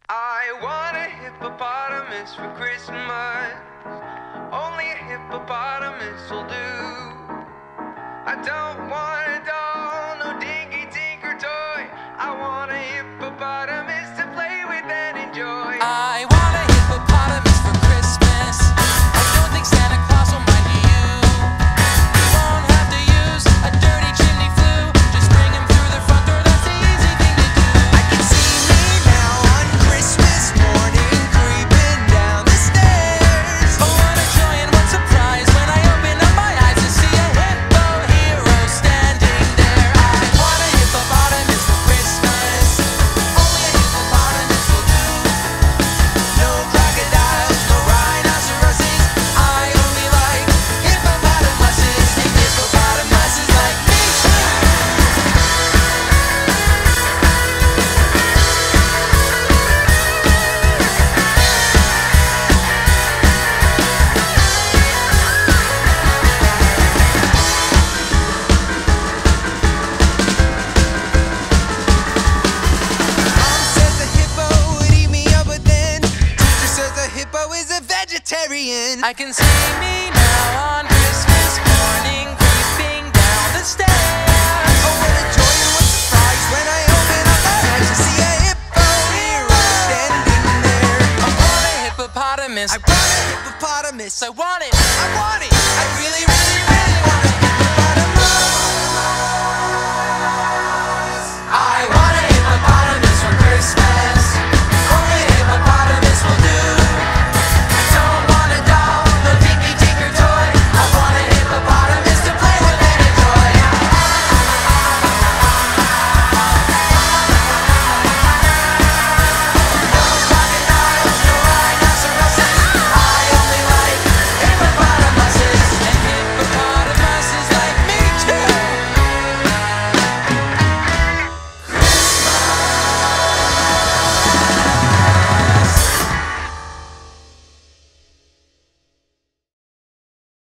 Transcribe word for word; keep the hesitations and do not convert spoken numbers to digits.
I want a hippopotamus for Christmas. Only a hippopotamus will do. I don't want a doll, no dinky tinker toy. I want a hippopotamus to play with and enjoy. I want a hippopotamus for Christmas. I don't think Santa Claus will mind you. You won't have to use a dirty chimney flue. Just bring him through the front door, that's the easy thing to do. I can see me now on Christmas morning, creeping down the stairs. Oh, what a joy and what surprise when I open up my eyes to see a hippo hero standing there. I want a hippopotamus for Christmas. Only a hippopotamus will do. No crocodiles, no rhinoceroses. I only like hippopotamuses and hippopotamuses like me. Mom says the hippo would eat me up, but then teacher says the hippo is a vegetarian. I can see me now on Christmas morning, creeping down the stairs. Oh, what a joy and what surprise when I open up my eyes to see a hippo hero standing there. I want a hippopotamus. I want a hippopotamus. I want it. I want it.